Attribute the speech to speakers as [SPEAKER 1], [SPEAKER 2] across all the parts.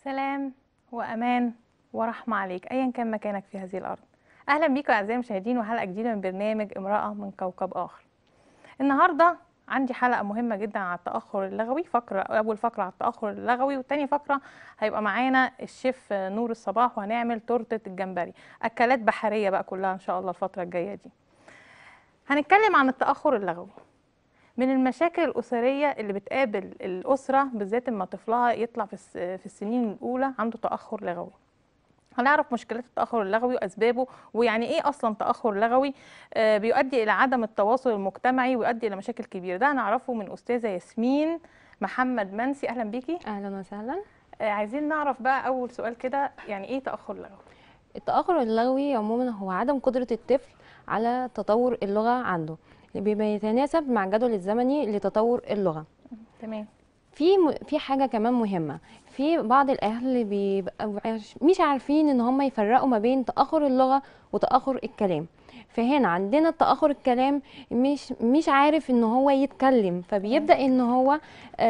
[SPEAKER 1] سلام وأمان ورحمة عليك أيا كان مكانك في هذه الأرض. أهلا بيكم أعزائي المشاهدين وحلقة جديدة من برنامج امرأة من كوكب آخر. النهاردة عندي حلقة مهمة جدا على التأخر اللغوي، أول فقرة على التأخر اللغوي، وتاني فقرة هيبقى معانا الشيف نور الصباح وهنعمل تورتة الجمبري، أكلات بحرية بقى كلها إن شاء الله الفترة الجاية دي. هنتكلم عن التأخر اللغوي، من المشاكل الأسرية اللي بتقابل الأسرة بالذات لما طفلها يطلع في السنين الأولى عنده تأخر لغوي. هنعرف مشكلات التأخر اللغوي وأسبابه، ويعني إيه أصلا تأخر لغوي. بيؤدي إلى عدم التواصل المجتمعي ويؤدي إلى مشاكل كبيرة. ده هنعرفه من أستاذة ياسمين محمد منسي. أهلا بيكي.
[SPEAKER 2] اهلا وسهلا.
[SPEAKER 1] عايزين نعرف بقى أول سؤال كده، يعني إيه تأخر لغوي؟
[SPEAKER 2] التأخر اللغوي عموما هو عدم قدرة الطفل على تطور اللغة عنده، بما يتناسب مع الجدول الزمني لتطور اللغة.
[SPEAKER 1] تمام.
[SPEAKER 2] في حاجة كمان مهمة، في بعض الأهل بيبقى مش عارفين إن هم يفرقوا ما بين تأخر اللغة وتأخر الكلام. فهنا عندنا تأخر الكلام مش عارف إن هو يتكلم، فبيبدأ إن هو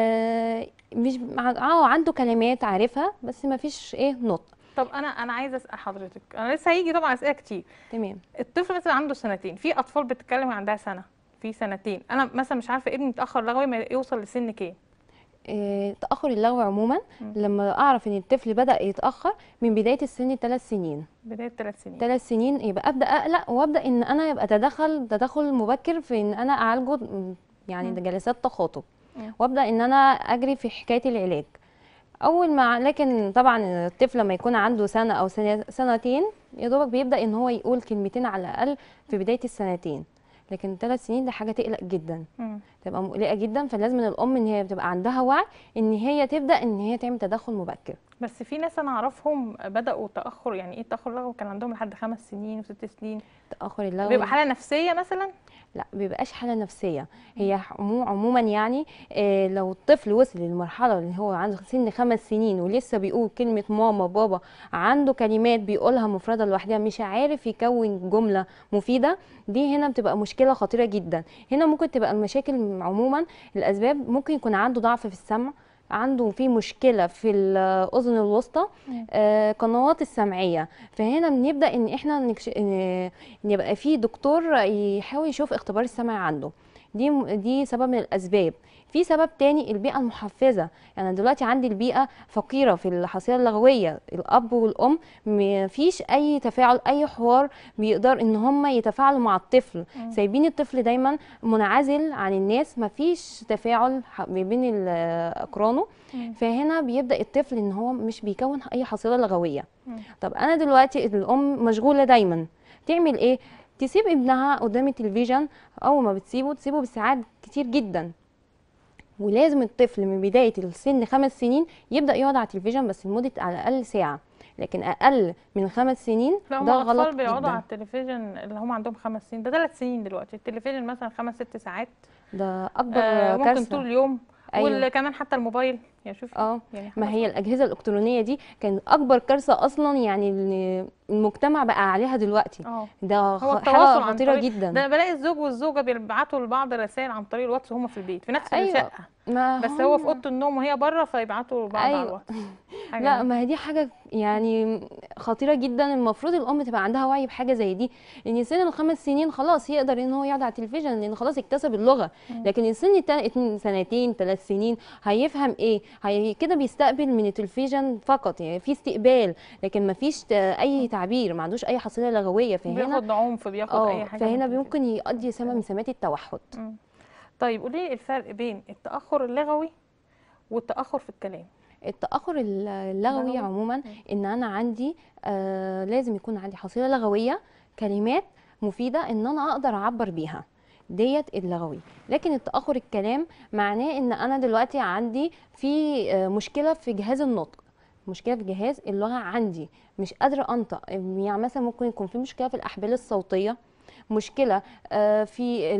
[SPEAKER 2] مش عنده كلمات عارفها بس ما فيش نطق.
[SPEAKER 1] طب انا عايزه اسال حضرتك، انا لسه هيجي طبعا اسئله كتير.
[SPEAKER 2] تمام.
[SPEAKER 1] الطفل مثلا عنده سنتين، في اطفال بتتكلم عندها سنه، في سنتين. انا مثلا مش عارفه ابني متاخر لغوي ما يوصل لسن كام؟
[SPEAKER 2] تأخر اللغو عموما لما أعرف إن الطفل بدأ يتأخر من بداية السن 3 سنين.
[SPEAKER 1] بداية 3 سنين.
[SPEAKER 2] 3 سنين يبقى أبدأ أقلق وأبدأ إن أنا يبقى تدخل مبكر في إن أنا أعالجه، يعني ده جلسات تخاطب، وأبدأ إن أنا أجري في حكاية العلاج. لكن طبعا الطفل لما يكون عنده سنة أو سنتين يا دوبك بيبدأ إن هو يقول كلمتين على الأقل في بداية السنتين. لكن 3 سنين ده حاجه تقلق جدا، تبقى مقلقه جدا. فلازم الام ان هي بتبقى عندها وعي ان هي تبدا ان هي تعمل تدخل مبكر.
[SPEAKER 1] بس في ناس انا اعرفهم بداوا تاخر، يعني ايه تاخر لغوي، كان عندهم لحد 5 سنين و6 سنين.
[SPEAKER 2] تاخر اللغوي
[SPEAKER 1] بيبقى حاله نفسيه مثلا؟
[SPEAKER 2] لا، بيبقاش حاله نفسيه. هي عموما يعني لو الطفل وصل للمرحله اللي هو عنده سن 5 سنين ولسه بيقول كلمه ماما بابا، عنده كلمات بيقولها مفرده لوحدها، مش عارف يكون جمله مفيده، دي هنا بتبقى مشكله خطيره جدا. هنا ممكن تبقى المشاكل عموما الاسباب ممكن يكون عنده ضعف في السمع، عنده في مشكله في الاذن الوسطى، قنوات السمعيه. فهنا بنبدا ان احنا ان يبقى في دكتور يحاول يشوف اختبار السمع عنده. دي سبب من الاسباب. في سبب تاني البيئه المحفزه. يعني دلوقتي عندي البيئه فقيره في الحصيله اللغويه، الاب والام ما فيش اي تفاعل، اي حوار بيقدر ان هم يتفاعلوا مع الطفل. سايبين الطفل دايما منعزل عن الناس، ما فيش تفاعل ما بين اقرانه. فهنا بيبدا الطفل ان هو مش بيكون اي حصيله لغويه. طب انا دلوقتي الام مشغوله دايما، تعمل ايه؟ تسيب ابنها قدام التلفزيون. اول ما تسيبه بالساعات كتير جدا. ولازم الطفل من بدايه السن 5 سنين يبدا يقعد على التلفزيون بس لمده على الاقل ساعه، لكن اقل من 5 سنين
[SPEAKER 1] ده غلط. الاطفال بيقعدوا على التلفزيون اللي هم عندهم 5 سنين، ده 3 سنين دلوقتي التلفزيون مثلا 5-6 ساعات،
[SPEAKER 2] ده اكبر
[SPEAKER 1] ممكن
[SPEAKER 2] كارثه
[SPEAKER 1] طول اليوم.
[SPEAKER 2] أيوة.
[SPEAKER 1] وكمان حتى الموبايل، يعني شوفي
[SPEAKER 2] يعني ما هي الاجهزه الالكترونيه دي كانت اكبر كارثه اصلا، يعني المجتمع بقى عليها دلوقتي. ده حاجه خطيره جدا.
[SPEAKER 1] ده بلاقي الزوج والزوجه بيبعتوا لبعض رسائل عن طريق الواتس وهم في البيت في نفس
[SPEAKER 2] أيوة.
[SPEAKER 1] الشقه، بس هو في اوضه النوم وهي بره فيبعتوا لبعض على الواتس.
[SPEAKER 2] لا، ما هي دي حاجه يعني خطيره جدا. المفروض الام تبقى عندها وعي بحاجه زي دي، ان سن ال5 سنين خلاص يقدر ان هو يقعد على التلفزيون لان خلاص اكتسب اللغه. لكن السن 2 3 سنين هيفهم ايه؟ هي كده بيستقبل من التلفزيون فقط، يعني في استقبال لكن ما فيش اي تعبير، ما عندوش اي حصيله لغويه. فهنا
[SPEAKER 1] بياخد عنف، بياخد اي حاجه.
[SPEAKER 2] فهنا ممكن يؤدي سمه من سمات التوحد.
[SPEAKER 1] طيب قولي لي الفرق بين التاخر اللغوي والتاخر في الكلام.
[SPEAKER 2] التأخر اللغوي عموما ان انا عندي لازم يكون عندي حصيلة لغوية، كلمات مفيدة ان انا اقدر اعبر بيها، ديت اللغوي. لكن التأخر الكلام معناه ان انا دلوقتي عندي في مشكلة في جهاز النطق، مشكلة في جهاز اللغة عندي، مش قادرة انطق. يعني مثلا ممكن يكون في مشكلة في الاحبال الصوتية، مشكله في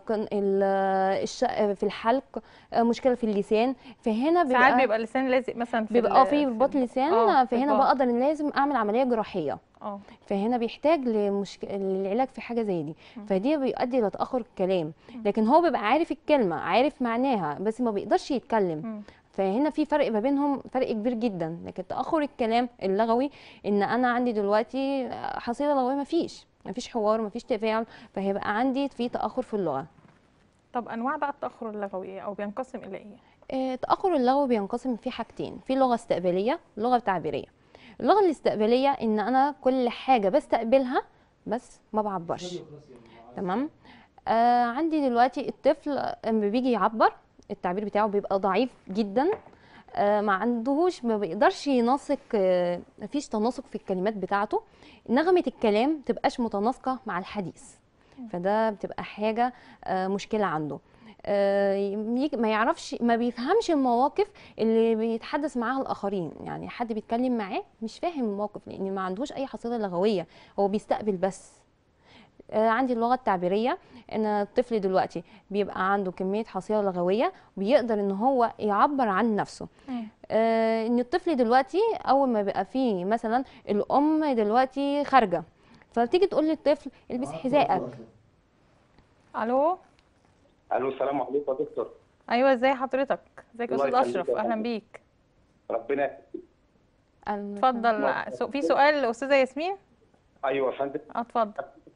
[SPEAKER 2] في الحلق، مشكله في اللسان. فهنا
[SPEAKER 1] ساعات بيبقى اللسان لازق مثلا في
[SPEAKER 2] بيبقى في رباط لسان. فهنا بقدر ان لازم اعمل عمليه جراحيه. فهنا بيحتاج للعلاج في حاجه زي دي. فدي بيؤدي لتاخر الكلام. لكن هو بيبقى عارف الكلمه، عارف معناها، بس ما بيقدرش يتكلم. فهنا في فرق ما بينهم، فرق كبير جدا. لكن تاخر الكلام اللغوي ان انا عندي دلوقتي حصيله لغويه، مفيش حوار، مفيش تفاعل، فهيبقى عندي في تاخر في اللغه.
[SPEAKER 1] طب انواع بقى التاخر اللغوي ايه او بينقسم الى ايه؟
[SPEAKER 2] التاخر اللغوي بينقسم في حاجتين، في لغه استقباليه ولغه تعبيريه. اللغه الاستقباليه ان انا كل حاجه بستقبلها بس ما بعبرش. تمام. عندي دلوقتي الطفل لما بيجي يعبر التعبير بتاعه بيبقى ضعيف جدا. ما عندهوش، ما بيقدرش ينسق، مفيش تناسق في الكلمات بتاعته، نغمة الكلام تبقاش متناسقة مع الحديث، فده بتبقى حاجة مشكلة عنده. ما يعرفش، ما بيفهمش المواقف اللي بيتحدث معاها الآخرين، يعني حد بيتكلم معاه مش فاهم الموقف لأن ما عندهوش أي حصيلة لغوية، هو بيستقبل بس. عندي اللغة التعبيرية، ان الطفل دلوقتي بيبقى عنده كمية حصيلة لغوية، بيقدر ان هو يعبر عن نفسه. ان الطفل دلوقتي اول ما بيبقى فيه مثلا الام دلوقتي خارجة، فبتيجي تقول للطفل البس حذائك.
[SPEAKER 1] الو.
[SPEAKER 3] الو، السلام عليكم يا دكتور.
[SPEAKER 1] ايوه، ازي حضرتك؟ ازيك يا
[SPEAKER 3] الله
[SPEAKER 1] استاذ
[SPEAKER 3] يخليك
[SPEAKER 1] اشرف؟
[SPEAKER 3] يا
[SPEAKER 1] اهلا
[SPEAKER 3] فندم.
[SPEAKER 1] بيك.
[SPEAKER 3] ربنا يخليك.
[SPEAKER 1] اتفضل. في سؤال لاستاذه ياسمين.
[SPEAKER 3] ايوه يا فندم.
[SPEAKER 1] اتفضل.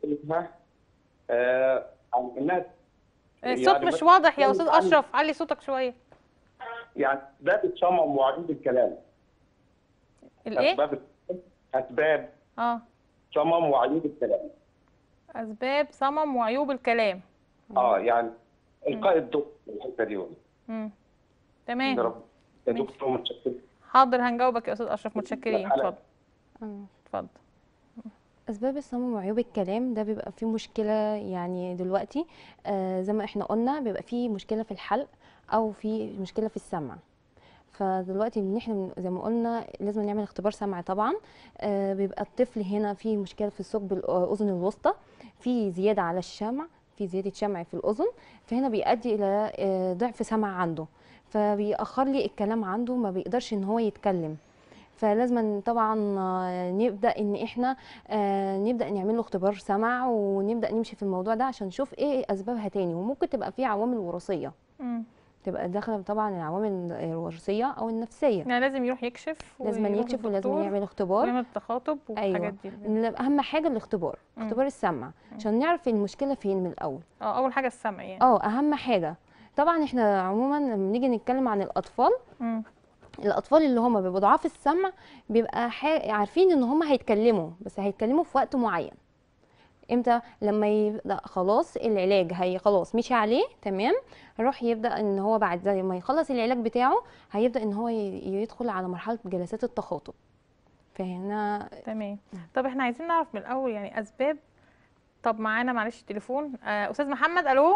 [SPEAKER 3] عن الناس
[SPEAKER 1] الصوت
[SPEAKER 3] يعني
[SPEAKER 1] مش واضح يا
[SPEAKER 3] بتكلم
[SPEAKER 1] استاذ
[SPEAKER 3] عن
[SPEAKER 1] اشرف، علي صوتك شويه.
[SPEAKER 3] يعني اسباب الصمم وعديد الكلام.
[SPEAKER 1] الايه؟
[SPEAKER 3] اسباب
[SPEAKER 1] اه.
[SPEAKER 3] صمم وعديد الكلام.
[SPEAKER 1] اسباب صمم وعيوب الكلام.
[SPEAKER 3] يعني القاء الضوء في الحته دي.
[SPEAKER 1] تمام.
[SPEAKER 3] يا رب يا دكتور، متشكر.
[SPEAKER 1] حاضر، هنجاوبك يا استاذ اشرف، متشكرين. اتفضل. اتفضل.
[SPEAKER 2] اسباب الصمم وعيوب الكلام ده بيبقى فيه مشكله، يعني دلوقتي زي ما احنا قلنا بيبقى فيه مشكله في الحلق او في مشكله في السمع. فدلوقتي ان احنا زي ما قلنا لازم نعمل اختبار سمع طبعا. بيبقى الطفل هنا في مشكله في ثقب الاذن الوسطى، في زياده على الشمع، في زياده شمع في الاذن، فهنا بيؤدي الى ضعف سمع عنده، فبيأخر لي الكلام عنده، ما بيقدرش ان هو يتكلم. فلازم طبعا نبدا ان احنا نبدا نعمل له اختبار سمع، ونبدا نمشي في الموضوع ده عشان نشوف ايه اسبابها تاني. وممكن تبقى في عوامل وراثيه، تبقى داخله طبعا العوامل الوراثيه او النفسيه.
[SPEAKER 1] يعني لازم يروح يكشف،
[SPEAKER 2] لازم يكشف ولازم يعمل اختبار
[SPEAKER 1] ويعمل تخاطب والحاجات دي.
[SPEAKER 2] اهم حاجه الاختبار، اختبار السمع، عشان نعرف المشكله فين من الاول.
[SPEAKER 1] اول حاجه السمع يعني.
[SPEAKER 2] اهم حاجه. طبعا احنا عموما لما نيجي نتكلم عن الاطفال، الاطفال اللي هم بيبقوا ضعاف السمع بيبقى عارفين ان هم هيتكلموا، بس هيتكلموا في وقت معين. امتى؟ لما يبدا خلاص العلاج هي خلاص مشي عليه تمام، يروح يبدا ان هو بعد زي ما يخلص العلاج بتاعه هيبدا ان هو يدخل على مرحله جلسات التخاطب. فهنا
[SPEAKER 1] تمام. طب احنا عايزين نعرف من الاول يعني اسباب. طب معانا معلش تليفون. استاذ محمد. الو.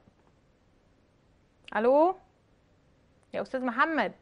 [SPEAKER 1] الو يا استاذ محمد.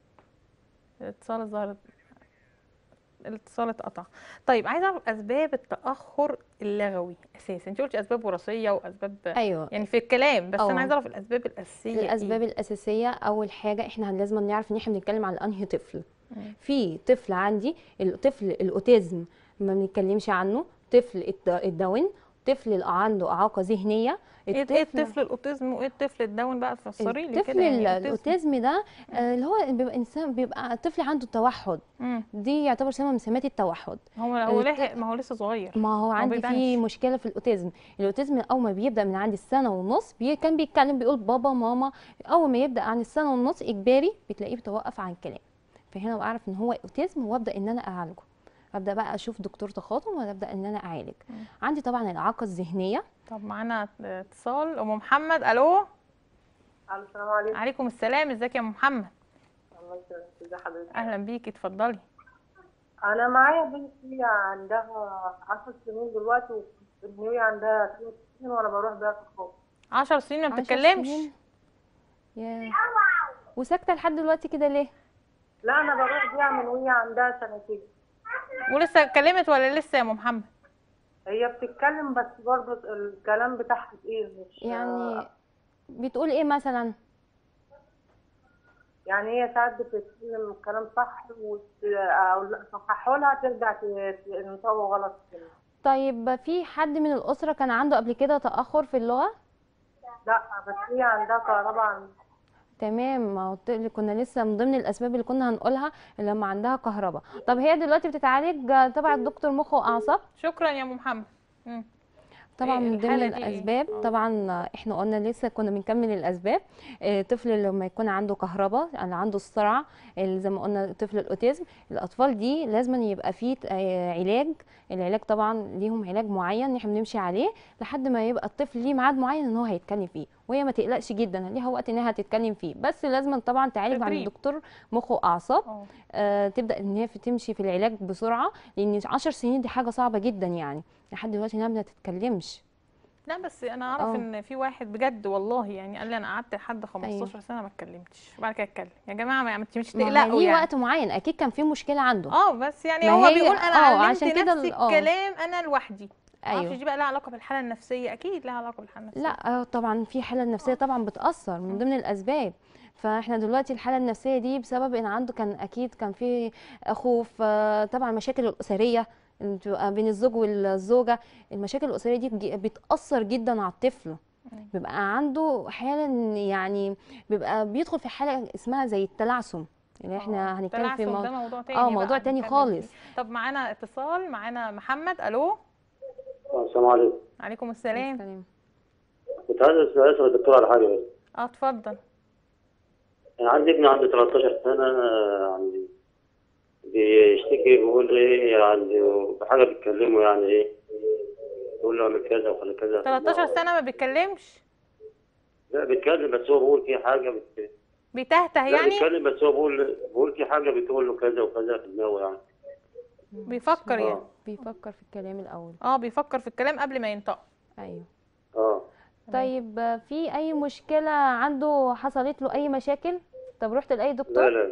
[SPEAKER 1] الاتصال اتقطع. طيب عايزه اعرف اسباب التاخر اللغوي اساسا. انت قلتي اسباب وراثيه واسباب
[SPEAKER 2] ايوه
[SPEAKER 1] يعني في الكلام، بس انا عايزه اعرف الاسباب الاساسيه.
[SPEAKER 2] الاسباب الاساسيه اول حاجه احنا لازم نعرف ان احنا بنتكلم عن انهي طفل. في طفل عندي الطفل الاوتيزم ما بنتكلمش عنه، طفل الداون، طفل اللي عنده اعاقه ذهنيه.
[SPEAKER 1] ايه الطفل الاوتيزم وايه الطفل الداون بقى؟ تفسري لي كده.
[SPEAKER 2] يعني الاوتيزم ده اللي هو بيبقى انسان، بيبقى طفل عنده توحد. دي يعتبر سمه من سمات التوحد.
[SPEAKER 1] هو لحق، ما هو لسه صغير.
[SPEAKER 2] ما هو عندي في مشكله في الاوتيزم. الاوتيزم اول ما بيبدا من عند السنه ونص كان بيتكلم بيقول بابا ماما، اول ما يبدا عن السنه ونص اجباري بتلاقيه بيتوقف عن الكلام. فهنا بعرف ان هو اوتيزم وابدا ان انا اعالجه، ابدا بقى اشوف دكتور تخاطب وابدا ان انا اعالج. عندي طبعا الاعاقه الذهنيه.
[SPEAKER 1] طب معانا اتصال. ام محمد. الو.
[SPEAKER 4] السلام عليكم.
[SPEAKER 1] عليكم السلام. ازيك يا ام محمد؟
[SPEAKER 4] الله يسلمك. ازي حضرتك؟
[SPEAKER 1] اهلا بيكي، اتفضلي.
[SPEAKER 4] انا معايا بنتي عندها 10 سنين دلوقتي، وابني عندها 2 سنين وانا بروح بيها في الخوف.
[SPEAKER 1] 10 سنين ما بتتكلمش؟
[SPEAKER 2] يا وساكته لحد دلوقتي كده ليه؟
[SPEAKER 4] لا انا بروح بيها من وهي عندها سنتين.
[SPEAKER 1] ولسه اتكلمت ولا لسه يا ام محمد؟
[SPEAKER 4] هي بتتكلم بس برضه الكلام بتاعها تقيل، مش
[SPEAKER 2] يعني بتقول ايه مثلا؟
[SPEAKER 4] يعني هي ساعات بتتكلم الكلام صح صححوا لها ترجع تنطقه غلط كده.
[SPEAKER 2] طيب في حد من الاسره كان عنده قبل كده تاخر في اللغه؟
[SPEAKER 4] لا بس هي عندها كهرباء.
[SPEAKER 2] تمام، ما هو كنا لسه من ضمن الاسباب اللي كنا هنقولها لما عندها كهرباء. طب هي دلوقتي بتتعالج تبع الدكتور مخ واعصاب.
[SPEAKER 1] شكرا يا ام محمد.
[SPEAKER 2] طبعا
[SPEAKER 1] إيه
[SPEAKER 2] من ضمن
[SPEAKER 1] الحالة دي إيه؟
[SPEAKER 2] الاسباب طبعا احنا قلنا لسه كنا بنكمل الاسباب. طفل لما يكون عنده كهرباء، اللي عنده الصرع، اللي زي ما قلنا طفل الاوتيزم، الاطفال دي لازم يبقى فيه علاج. العلاج طبعا ليهم علاج معين احنا بنمشي عليه لحد ما يبقى الطفل ليه ميعاد معين ان هو هيتكلم فيه، وهي ما تقلقش جدا ليها وقت انها هتتكلم فيه، بس لازم طبعا تعالج عند
[SPEAKER 1] تدريب.
[SPEAKER 2] الدكتور مخ واعصاب. تبدا ان هي تمشي في العلاج بسرعه، لان 10 سنين دي حاجه صعبه جدا يعني، لحد دلوقتي انها ما تتكلمش.
[SPEAKER 1] لا بس انا اعرف ان في واحد بجد والله يعني قال لي انا قعدت لحد 15
[SPEAKER 2] أيوه.
[SPEAKER 1] سنه ما اتكلمتش وبعد كده اتكلم. يا جماعه ما مش
[SPEAKER 2] ما هو
[SPEAKER 1] تقلقوا
[SPEAKER 2] ليه
[SPEAKER 1] يعني.
[SPEAKER 2] وقت معين، اكيد كان في مشكله عنده.
[SPEAKER 1] بس يعني
[SPEAKER 2] ما
[SPEAKER 1] هو
[SPEAKER 2] هي
[SPEAKER 1] بيقول انا علمت
[SPEAKER 2] عشان كده
[SPEAKER 1] نفسي الكلام انا لوحدي. معرفش
[SPEAKER 2] ايوه.
[SPEAKER 1] دي بقى لها علاقه بالحاله النفسيه، اكيد لها علاقه بالحاله النفسيه.
[SPEAKER 2] لا طبعا في حاله نفسيه طبعا بتاثر من ضمن الاسباب. فاحنا دلوقتي الحاله النفسيه دي بسبب ان عنده كان اكيد كان في خوف، طبعا المشاكل الاسريه اللي بتبقى بين الزوج والزوجه. المشاكل الاسريه دي بتاثر جدا على الطفل، بيبقى عنده حاله يعني بيبقى بيدخل في حاله اسمها زي التلعثم، اللي احنا هنتكلم في
[SPEAKER 1] ده موضوع تاني
[SPEAKER 2] موضوع
[SPEAKER 1] بقى
[SPEAKER 2] تاني
[SPEAKER 1] نتكلم
[SPEAKER 2] خالص.
[SPEAKER 1] فيه. طب معانا اتصال، معانا محمد. الو.
[SPEAKER 3] السلام عليكم.
[SPEAKER 1] عليكم السلام.
[SPEAKER 3] كنت عايز اسال الدكتور على حاجه بس.
[SPEAKER 1] اتفضل.
[SPEAKER 3] انا عندي ابني عنده 13 سنه، يعني بيشتكي بيقول ايه يعني بحاجه بتكلمه يعني ايه، يقول له اعمل كذا وخلي كذا.
[SPEAKER 1] 13 سنه ما بيتكلمش؟
[SPEAKER 3] لا بيتكلم بس هو بيقول في حاجه
[SPEAKER 1] بيتهته
[SPEAKER 3] لا
[SPEAKER 1] يعني؟
[SPEAKER 3] بيتكلم بس هو بيقول في حاجه بتقول له كذا وكذا في دماغه يعني.
[SPEAKER 1] بيفكر يعني؟
[SPEAKER 2] بيفكر في الكلام الاول.
[SPEAKER 1] بيفكر في الكلام قبل ما ينطق.
[SPEAKER 2] ايوه. طيب في اي مشكله عنده، حصلت له اي مشاكل؟ طب رحت لاي دكتور؟
[SPEAKER 3] لا.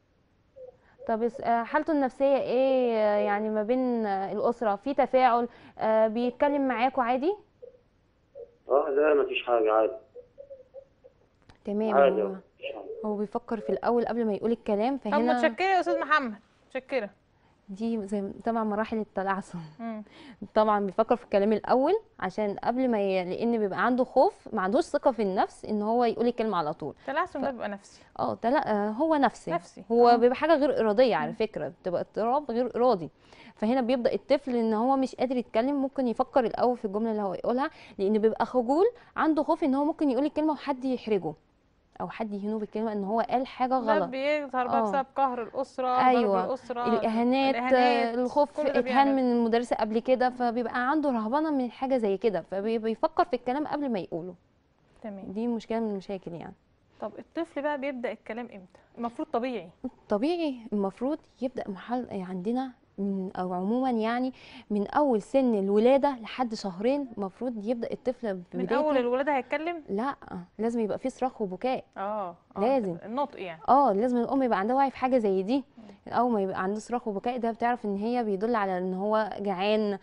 [SPEAKER 2] طب حالته النفسيه ايه يعني ما بين الاسره؟ في تفاعل؟ بيتكلم معاكوا عادي؟
[SPEAKER 3] لا مفيش حاجه عادي.
[SPEAKER 2] تمام.
[SPEAKER 3] عادي
[SPEAKER 2] هو بيفكر في الاول قبل ما يقول الكلام،
[SPEAKER 1] طب
[SPEAKER 2] فهنا
[SPEAKER 1] متشكره يا استاذ محمد، متشكره.
[SPEAKER 2] دي زي طبعا مراحل التلعثم. طبعا بيفكر في الكلام الاول عشان قبل ما لان بيبقى عنده خوف، ما عندوش ثقه في النفس ان هو يقول الكلمه على طول.
[SPEAKER 1] التلعثم ده بيبقى نفسي.
[SPEAKER 2] هو نفسي. هو بيبقى حاجه غير اراديه على فكره، بتبقى اضطراب غير ارادي. فهنا بيبدا الطفل ان هو مش قادر يتكلم، ممكن يفكر الاول في الجمله اللي هو يقولها، لان بيبقى خجول، عنده خوف ان هو ممكن يقول الكلمه وحد يحرجه او حد يهينه بالكلمه ان هو قال حاجه غلط.
[SPEAKER 1] ده بيظهر بقى بسبب قهر الاسره،
[SPEAKER 2] ايوه.
[SPEAKER 1] ضرب الاسره،
[SPEAKER 2] الاهانات، الخوف، اتهان من المدرسه قبل كده، فبيبقى عنده رهبنه من حاجه زي كده، فبيفكر في الكلام قبل ما يقوله.
[SPEAKER 1] تمام.
[SPEAKER 2] دي مشكله من المشاكل يعني.
[SPEAKER 1] طب الطفل بقى بيبدا الكلام امتى المفروض؟
[SPEAKER 2] طبيعي المفروض يبدا محل عندنا او عموما يعني من اول سن الولاده لحد شهرين المفروض يبدا الطفل
[SPEAKER 1] من اول الولاده هيتكلم؟
[SPEAKER 2] لا، لازم يبقى فيه صراخ وبكاء. لازم
[SPEAKER 1] النطق يعني.
[SPEAKER 2] لازم الام يبقى عندها وعي في حاجه زي دي. اول ما يبقى عنده صراخ وبكاء ده بتعرف ان هي بيدل على ان هو جعان،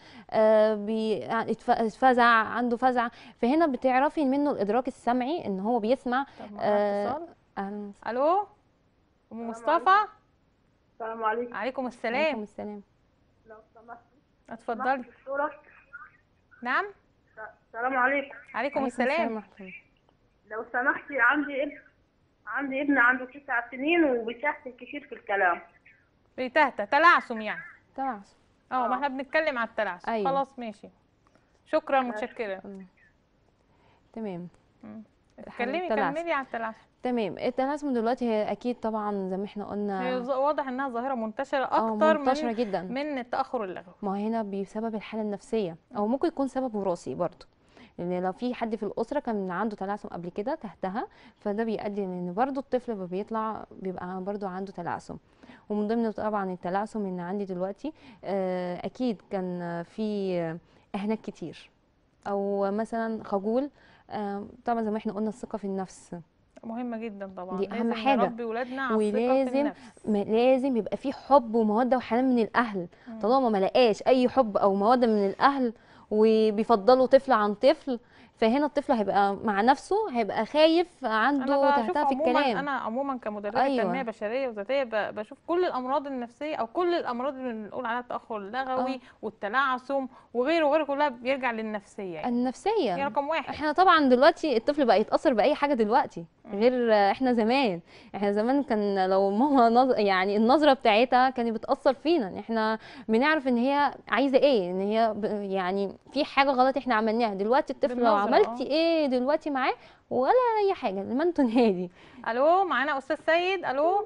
[SPEAKER 2] اتفزع، عنده فزع، فهنا بتعرفي منه الادراك السمعي ان هو بيسمع.
[SPEAKER 1] طب معانا اتصال. الو ام مصطفى.
[SPEAKER 4] السلام عليكم.
[SPEAKER 1] عليكم السلام.
[SPEAKER 2] عليكم السلام.
[SPEAKER 4] لو سمحتي.
[SPEAKER 1] اتفضلي. نعم.
[SPEAKER 4] السلام عليكم.
[SPEAKER 1] عليكم السلام.
[SPEAKER 4] لو سمحتي، عندي ابن عنده 9 سنين وبيتهته كتير في الكلام.
[SPEAKER 1] بيتهته تلعثم يعني؟
[SPEAKER 2] تلعثم.
[SPEAKER 1] ما احنا بنتكلم على التلعثم.
[SPEAKER 2] أيوة.
[SPEAKER 1] خلاص ماشي، شكرا، متشكره.
[SPEAKER 2] تمام.
[SPEAKER 1] كملي على التلعثم.
[SPEAKER 2] تمام. التلعثم دلوقتي هي اكيد طبعا زي ما احنا قلنا،
[SPEAKER 1] هي واضح انها ظاهره منتشره اكتر
[SPEAKER 2] منتشرة جدا
[SPEAKER 1] من التاخر اللغوي.
[SPEAKER 2] ما هنا بسبب الحاله النفسيه، او ممكن يكون سبب وراثي برضه، لان لو في حد في الاسره كان عنده تلعثم قبل كده تحتها، فده بيؤدي ان برضه الطفل بيطلع بيبقى برضه عنده تلعثم. ومن ضمن طبعا التلعثم ان عندي دلوقتي اكيد كان في اهانات كتير، او مثلا خجول. طبعا زي ما احنا قلنا الثقه في النفس
[SPEAKER 1] مهمه جدا طبعا،
[SPEAKER 2] دي اهم
[SPEAKER 1] لازم
[SPEAKER 2] حاجه.
[SPEAKER 1] نربي ولادنا على الثقه في النفس.
[SPEAKER 2] لازم يبقى في حب وموده وحنان من الاهل. طالما ما لقاش اي حب او موده من الاهل وبيفضلوا طفل عن طفل، فهنا الطفل هيبقى مع نفسه، هيبقى خايف، عنده تحتها في الكلام.
[SPEAKER 1] انا عموما كمدربه تنميه بشريه وذاتيه بشوف كل الامراض النفسيه او كل الامراض اللي بنقول عليها التاخر اللغوي والتلعثم وغيره كلها بيرجع للنفسيه يعني.
[SPEAKER 2] النفسيه
[SPEAKER 1] هي رقم واحد.
[SPEAKER 2] احنا طبعا دلوقتي الطفل بقى يتاثر باي حاجه دلوقتي، غير احنا زمان. احنا زمان كان لو ماما يعني النظره بتاعتها كانت بتاثر فينا، ان احنا بنعرف ان هي عايزه ايه، ان هي يعني في حاجه غلط احنا عملناها. دلوقتي الطفل لو
[SPEAKER 1] بالنظرة،
[SPEAKER 2] عملتي ايه دلوقتي معاه ولا اي حاجه، لما انتوا نادي.
[SPEAKER 1] الو، معانا استاذ سيد. الو.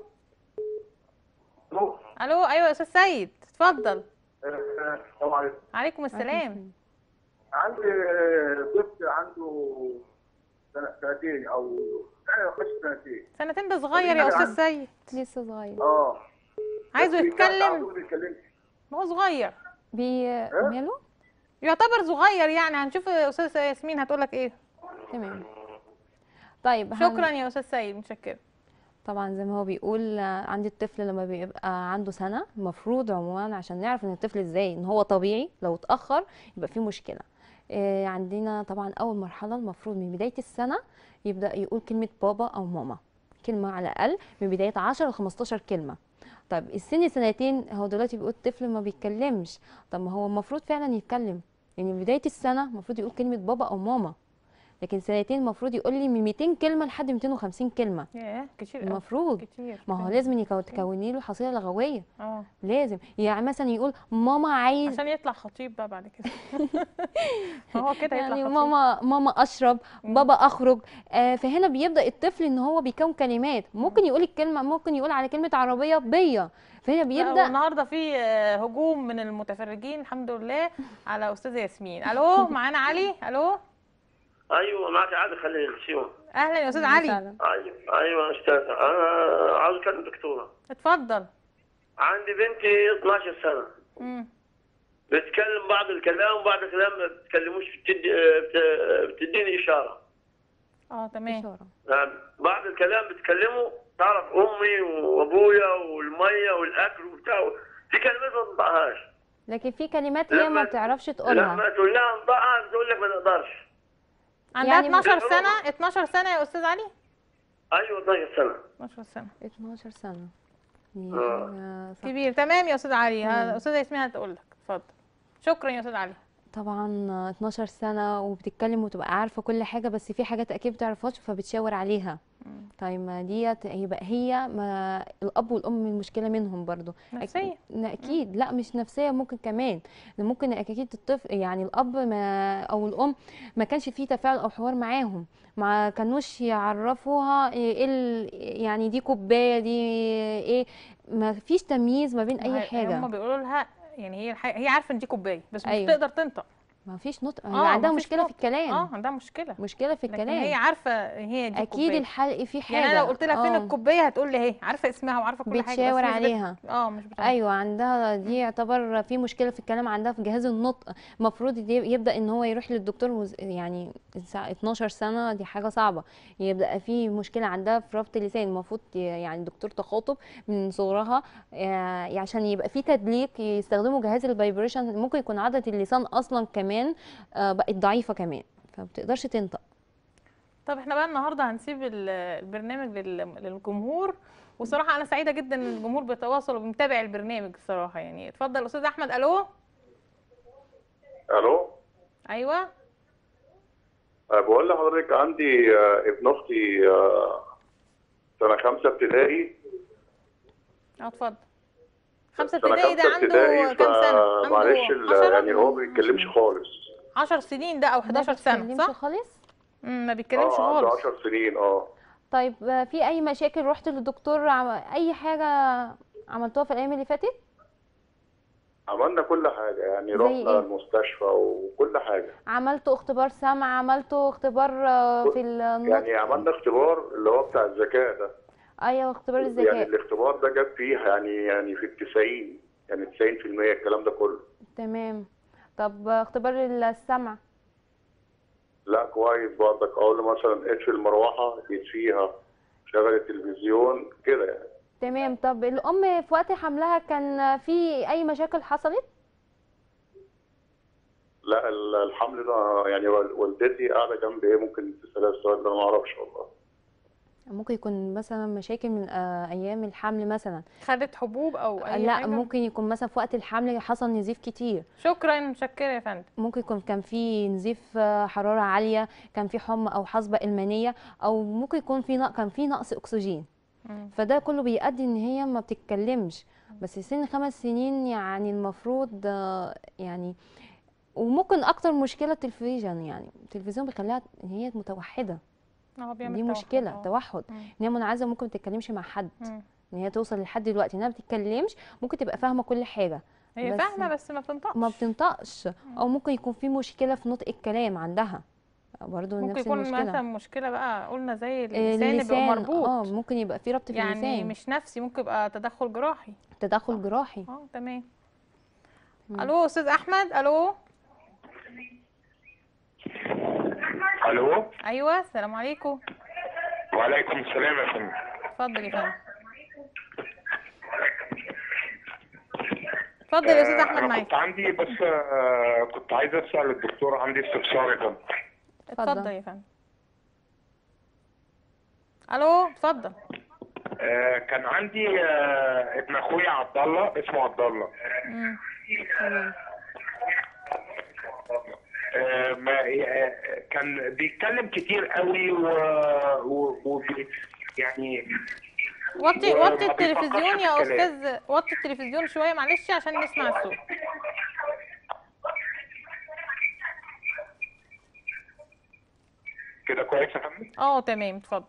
[SPEAKER 5] الو.
[SPEAKER 1] الو، ايوه يا استاذ سيد، اتفضل.
[SPEAKER 5] السلام عليكم.
[SPEAKER 1] عليكم السلام.
[SPEAKER 5] عندي طفل عنده سنتين او خش سنتين.
[SPEAKER 1] سنتين ده صغير يا استاذ سيد.
[SPEAKER 2] لسه صغير.
[SPEAKER 1] عايزه
[SPEAKER 5] بس
[SPEAKER 1] يتكلم.
[SPEAKER 5] ما بيتكلمش.
[SPEAKER 1] ما هو صغير،
[SPEAKER 2] ماله؟
[SPEAKER 1] يعتبر صغير يعني. هنشوف استاذ ياسمين هتقولك ايه.
[SPEAKER 2] تمام. طيب
[SPEAKER 1] شكرا يا استاذ سيد، متشكره.
[SPEAKER 2] طبعا زي ما هو بيقول، عندي الطفل لما بيبقى عنده سنة المفروض عموما عشان نعرف ان الطفل ازاي ان هو طبيعي، لو اتأخر يبقى فيه مشكلة. عندنا طبعا اول مرحلة المفروض من بداية السنة يبدأ يقول كلمة بابا او ماما، كلمة على الاقل من بداية 10 ل 15 كلمة. طب السن سنتين، هو دلوقتي بيقول الطفل ما بيتكلمش. طب ما هو المفروض فعلا يتكلم، يعني بداية السنة المفروض يقول كلمة بابا او ماما، لكن سنتين المفروض يقول لي من 200 كلمه لحد 250 كلمه.
[SPEAKER 1] ياه، كتير قوي.
[SPEAKER 2] المفروض
[SPEAKER 1] كتير.
[SPEAKER 2] ما هو لازم تكوني له حصيله لغويه.
[SPEAKER 1] اه،
[SPEAKER 2] لازم يعني مثلا يقول ماما عايز،
[SPEAKER 1] عشان يطلع خطيب بقى بعد كده. هو كده يطلع
[SPEAKER 2] يعني
[SPEAKER 1] خطيب.
[SPEAKER 2] ماما اشرب، بابا اخرج. فهنا بيبدا الطفل ان هو بيكون كلمات، ممكن يقول الكلمه، ممكن يقول على كلمه عربيه بيا، فهنا بيبدا.
[SPEAKER 1] النهارده في هجوم من المتفرجين الحمد لله على استاذه ياسمين. الو، معانا علي. الو.
[SPEAKER 3] ايوه معك عادل خليل الشيوخ.
[SPEAKER 1] اهلا يا استاذ علي.
[SPEAKER 3] ايوه استاذ، انا عاوز اكلم دكتوره.
[SPEAKER 1] اتفضل.
[SPEAKER 3] عندي بنتي 12 سنه. بتتكلم بعض الكلام وبعض الكلام ما بتتكلموش، بتديني اشاره.
[SPEAKER 1] تمام.
[SPEAKER 2] اشاره.
[SPEAKER 3] نعم، بعض الكلام بتكلمه، تعرف امي وابويا والميه والاكل وبتاع، في كلمات ما تنطقهاش.
[SPEAKER 2] لكن في كلمات هي ما بتعرفش تقولها.
[SPEAKER 3] لما تقول لها انطقها بتقول لك ما نقدرش.
[SPEAKER 1] عندها يعني 12 سنه. 12 سنه يا استاذ علي.
[SPEAKER 3] ايوه 12 سنه.
[SPEAKER 1] 12 سنه.
[SPEAKER 2] 12 سنه.
[SPEAKER 1] كبير. تمام يا استاذ علي. استاذه ياسمين هتقول لك. اتفضل. شكرا يا استاذ علي.
[SPEAKER 2] طبعا 12 سنه وبتتكلم وتبقى عارفه كل حاجه، بس في حاجات اكيد ما بتعرفهاش فبتشاور عليها. طيب ما ديت يبقى هي ما الاب والام المشكله منهم برضو.
[SPEAKER 1] نفسيه.
[SPEAKER 2] اكيد. لا مش نفسيه، ممكن كمان ممكن اكيد الطفل يعني الاب ما او الام ما كانش فيه تفاعل او حوار معاهم، ما كانوش يعرفوها ايه يعني دي كوبايه دي ايه، ما فيش تمييز ما بين اي حاجه.
[SPEAKER 1] هم بيقولوا لها يعني هي عارفه ان دي كوبايه بس مش
[SPEAKER 2] أيوة.
[SPEAKER 1] تقدر تنطق.
[SPEAKER 2] ما فيش نطق. هي عندها مشكله في الكلام.
[SPEAKER 1] عندها مشكله
[SPEAKER 2] في الكلام.
[SPEAKER 1] هي عارفه هي دي
[SPEAKER 2] اكيد
[SPEAKER 1] كوباية.
[SPEAKER 2] الحلق في حاجه.
[SPEAKER 1] يعني انا لو قلت لها فين الكوبايه هتقول لي اهي، عارفه اسمها وعارفه كل حاجه،
[SPEAKER 2] بتشاور عليها.
[SPEAKER 1] مش بتعرف.
[SPEAKER 2] ايوه عندها دي يعتبر في مشكله في الكلام عندها في جهاز النطق. المفروض يبدا ان هو يروح للدكتور يعني 12 سنه دي حاجه صعبه، يبدا في مشكله عندها في ربط اللسان. المفروض يعني دكتور تخاطب من صغرها عشان يبقى في تدليك يستخدموا جهاز الفايبريشن. ممكن يكون عضله اللسان اصلا كمان بقت ضعيفه كمان فما بتقدرش تنطق.
[SPEAKER 1] طب احنا بقى النهارده هنسيب البرنامج للجمهور، وصراحه انا سعيده جدا ان الجمهور بيتواصل وبيتابع البرنامج الصراحه. يعني اتفضل استاذ احمد. الو.
[SPEAKER 5] الو.
[SPEAKER 1] ايوه.
[SPEAKER 5] بقول لحضرتك عندي ابن اختي سنه 5 ابتدائي.
[SPEAKER 1] اتفضل. 5 ابتدائي ده عنده كام سنه؟
[SPEAKER 5] معلش يعني هو ما بيتكلمش خالص.
[SPEAKER 1] 10 سنين ده او 11 سنه صح؟
[SPEAKER 2] ما بيتكلمش خالص؟
[SPEAKER 1] ما بيتكلمش خالص.
[SPEAKER 5] عنده 10 سنين.
[SPEAKER 2] طيب في اي مشاكل رحت للدكتور؟ اي حاجه عملتوها في الايام اللي فاتت؟
[SPEAKER 5] عملنا كل حاجه، يعني رحنا المستشفى وكل حاجه.
[SPEAKER 2] عملتوا اختبار سمع؟ عملتوا اختبار في النطق؟
[SPEAKER 5] يعني عملنا اختبار اللي هو بتاع الذكاء ده.
[SPEAKER 2] ايوه اختبار الذكاء.
[SPEAKER 5] يعني الاختبار ده جاب فيه يعني في 90 يعني 90% الكلام ده كله.
[SPEAKER 2] تمام. طب اختبار السمع؟
[SPEAKER 5] لا كويس برضك. اقول له مثلا اطفي المروحه يطفيها، شغل التلفزيون كده يعني.
[SPEAKER 2] تمام. طب الام في وقت حملها كان في اي مشاكل حصلت؟
[SPEAKER 5] لا الحمل ده يعني والدتي قاعده جنبي، ممكن تسالها السؤال ده ما اعرفش والله.
[SPEAKER 2] ممكن يكون مثلا مشاكل من ايام الحمل مثلا.
[SPEAKER 1] خدت حبوب او اي
[SPEAKER 2] لا
[SPEAKER 1] حاجه؟
[SPEAKER 2] ممكن يكون مثلا في وقت الحمل حصل نزيف كتير.
[SPEAKER 1] شكرا، متشكره يا فندم.
[SPEAKER 2] ممكن يكون كان في نزيف، حراره عاليه، كان في حمى او حصبه المانيه، او ممكن يكون كان في نقص اكسجين. فده كله بيؤدي ان هي ما بتتكلمش. بس سن 5 سنين يعني المفروض يعني. وممكن اكتر مشكله التلفزيون، يعني التلفزيون بيخليها ان هي متوحده.
[SPEAKER 1] بيعمل
[SPEAKER 2] دي
[SPEAKER 1] توحد.
[SPEAKER 2] مشكله توحد، ان هي منعزله، ممكن ما تتكلمش مع حد. ان هي توصل لحد دلوقتي انها ما بتتكلمش. ممكن تبقى فاهمه كل حاجه،
[SPEAKER 1] هي فاهمه بس ما بتنطقش.
[SPEAKER 2] ما بتنطقش. او ممكن يكون في مشكله في نطق الكلام عندها برضو،
[SPEAKER 1] ممكن
[SPEAKER 2] نفس
[SPEAKER 1] يكون
[SPEAKER 2] المشكله.
[SPEAKER 1] مثلا مشكله بقى قلنا زي اللسان بيبقى مربوط.
[SPEAKER 2] ممكن يبقى في ربط في اللسان،
[SPEAKER 1] يعني مش نفسي، ممكن يبقى تدخل جراحي.
[SPEAKER 2] تدخل جراحي.
[SPEAKER 1] تمام. الو استاذ احمد. الو.
[SPEAKER 6] الو.
[SPEAKER 1] ايوه السلام عليكم.
[SPEAKER 6] وعليكم السلام يا فندم.
[SPEAKER 1] اتفضل يا فندم. اتفضل يا استاذ احمد معاك.
[SPEAKER 6] كنت عندي بس كنت عايز اسال الدكتور، عندي استفسار يا فندم.
[SPEAKER 1] اتفضل يا فندم. الو اتفضل.
[SPEAKER 6] كان عندي ابن اخويا عبد الله، اسمه عبد الله. كان بيتكلم كتير قوي يعني
[SPEAKER 1] وطي التلفزيون يا استاذ، وطي التلفزيون شويه معلش عشان نسمع الصوت.
[SPEAKER 6] كده كويس يا فندم؟
[SPEAKER 1] تمام اتفضل.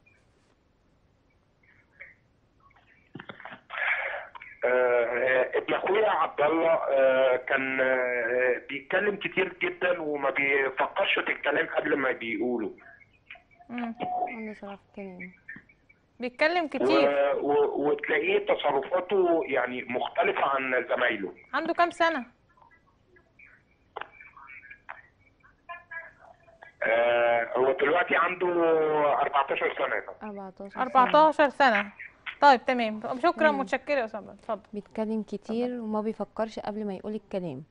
[SPEAKER 6] ابن اخويا عبد الله كان بيتكلم كتير جدا وما بيفكرش في الكلام قبل ما بيقوله.
[SPEAKER 2] عنده سرعه في الكلام،
[SPEAKER 1] بيتكلم كتير
[SPEAKER 6] وتلاقيه تصرفاته يعني مختلفه عن زمايله.
[SPEAKER 1] عنده كام سنه؟
[SPEAKER 6] هو دلوقتي عنده 14 سنه.
[SPEAKER 1] 14 سنه. طيب تمام، شكرا متشكره يا استاذ. اتفضل.
[SPEAKER 2] بيتكلم كتير وما بيفكرش قبل ما يقول الكلام.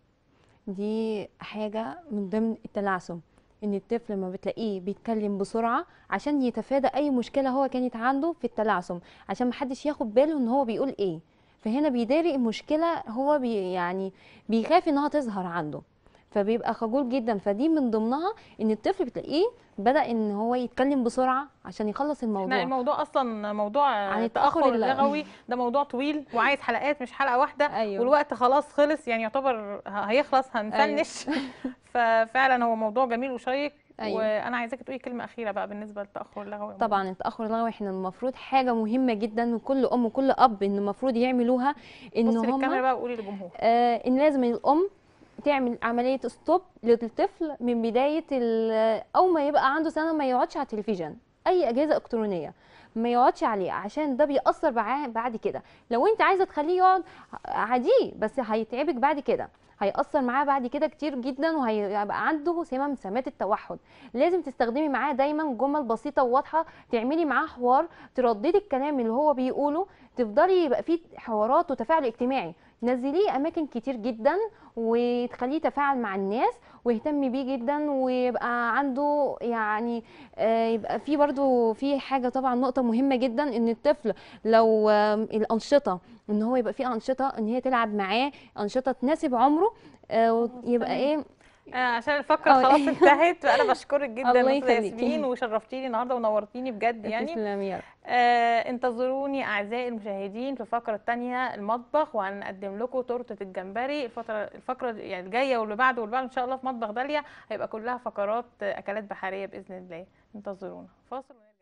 [SPEAKER 2] دي حاجه من ضمن التلعثم، ان الطفل ما بتلاقيه بيتكلم بسرعه عشان يتفادى اي مشكله هو كانت عنده في التلعثم، عشان ما حدش ياخد باله ان هو بيقول ايه. فهنا بيداري المشكله، هو يعني بيخاف انها تظهر عنده، فبيبقى خجول جدا. فدي من ضمنها ان الطفل بتلاقيه بدأ ان هو يتكلم بسرعه عشان يخلص الموضوع.
[SPEAKER 1] الموضوع اصلا موضوع
[SPEAKER 2] عن
[SPEAKER 1] التاخر اللغوي ده موضوع طويل وعايز حلقات مش حلقه واحده.
[SPEAKER 2] أيوة.
[SPEAKER 1] والوقت خلاص خلص، يعني يعتبر هيخلص هنفنش. أيوة. ففعلا هو موضوع جميل وشيق. أيوة. وانا عايزاكي تقولي كلمه اخيره بقى بالنسبه للتاخر اللغوي.
[SPEAKER 2] طبعا التاخر اللغوي احنا المفروض حاجه مهمه جدا، وكل ام وكل اب ان المفروض يعملوها. ان
[SPEAKER 1] بصي للكاميرا بقى وقولي للجمهور
[SPEAKER 2] ان لازم الام تعمل عمليه ستوب للطفل من بدايه اول ما يبقى عنده سنه، ما يقعدش على التلفزيون، اي اجهزه الكترونيه ما يقعدش عليه، عشان ده بيأثر بعد كده. لو انت عايزه تخليه يقعد عادي، بس هيتعبك بعد كده، هيأثر معاه بعد كده كتير جدا، وهيبقى عنده سمه من سمات التوحد. لازم تستخدمي معاه دايما جمل بسيطه وواضحه، تعملي معاه حوار، ترددي الكلام اللي هو بيقوله، تفضلي يبقى فيه حوارات وتفاعل اجتماعي. نزليه اماكن كتير جدا وتخليه يتفاعل مع الناس ويهتم بيه جدا، ويبقى عنده يعني يبقى في برضو في حاجه طبعا نقطه مهمه جدا، ان الطفل لو الانشطه، ان هو يبقى في انشطه ان هي تلعب معاه، انشطه تناسب عمره، يبقى ايه
[SPEAKER 1] عشان الفقره خلاص انتهت. انا بشكرك جدا استاذه ياسمين، وشرفتيني النهارده ونورتيني بجد يعني.
[SPEAKER 2] تسلمي يا رب.
[SPEAKER 1] انتظروني اعزائي المشاهدين في الفقره الثانيه المطبخ، وهنقدم لكم تورته الجمبري. الفقره يعني الجايه واللي بعده واللي بعده ان شاء الله في مطبخ داليا هيبقى كلها فقرات اكلات بحريه باذن الله. انتظرونا. فاصل.